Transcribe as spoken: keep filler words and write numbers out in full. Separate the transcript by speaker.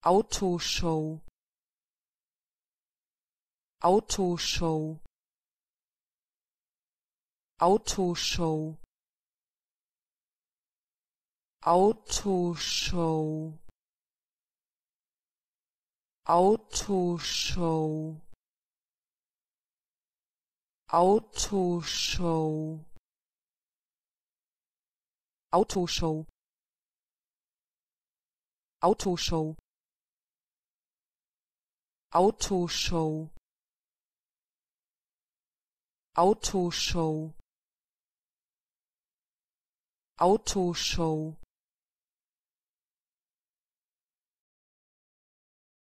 Speaker 1: Autoshow, Autoshow, Autoshow, Autoshow, Autoshow, Autoshow, Autoshow, Autoshow, Autoshow, Autoshow, Autoshow,